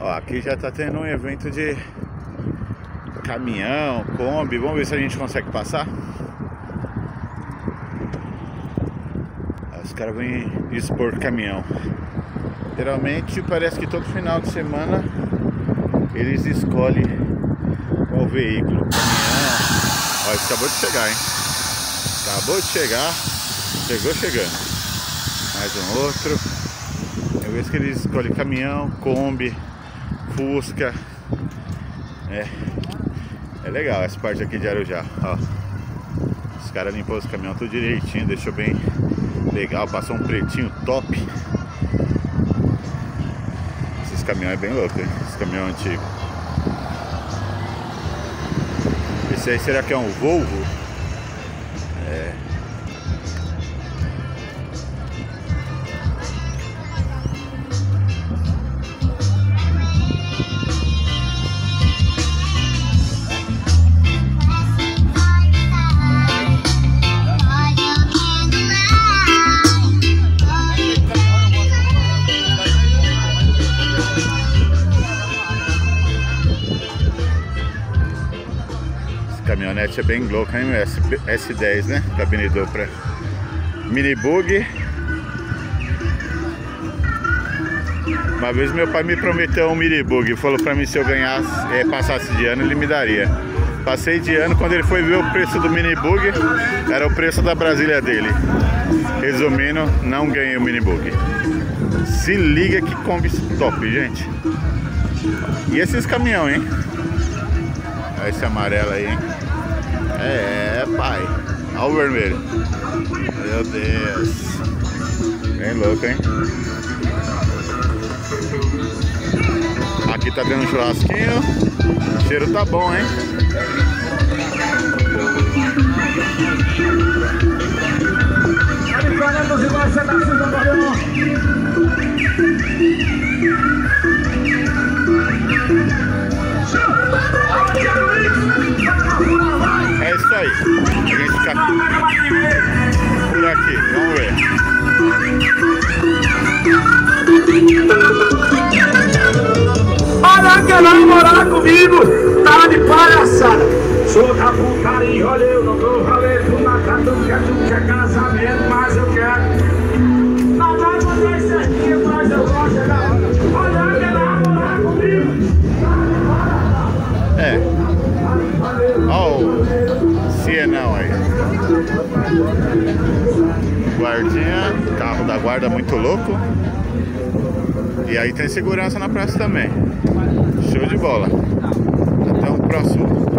Ó, aqui já tá tendo um evento de caminhão, Kombi. Vamos ver se a gente consegue passar. Os caras vêm expor caminhão. Geralmente parece que todo final de semana eles escolhem qual veículo, caminhão. Ó, isso acabou de chegar, hein? Acabou de chegar. Chegou chegando. Mais um outro. É vez que eles escolhem caminhão, Kombi, Fusca. É legal essa parte aqui de Arujá, ó. Os caras limpou os caminhões tudo direitinho, deixou bem legal, passou um pretinho top. Esses caminhões é bem louco, hein? Esse caminhão antigo. Esse aí será que é um Volvo? Caminhonete é bem louca, hein? S10, né? Cabine dupla. Mini bug. Uma vez meu pai me prometeu um mini bug. Falou pra mim, se eu ganhasse, passasse de ano, ele me daria. Passei de ano, quando ele foi ver o preço do mini bug, era o preço da Brasília dele. Resumindo, não ganhei o mini bug. Se liga que Kombi top, gente. E esses caminhão, hein? Olha esse amarelo aí, hein? Pai. Olha o vermelho. Meu Deus. Bem louco, hein? Aqui tá tendo um churrasquinho. O cheiro tá bom, hein? É isso aí. A gente fica por aqui. Vamos ver. Olha, quer namorar comigo? Tá de palhaçada. Sou da putaria, olha, eu não tô valendo na casa, tu quer casamento, mas eu quero. Não vai fazer certinho, mas eu gosto de chegar. Olha, quer namorar comigo? Ó o Cienão aí. Guardinha, carro da guarda muito louco. E aí tem segurança na praça também. Show de bola. Até o próximo.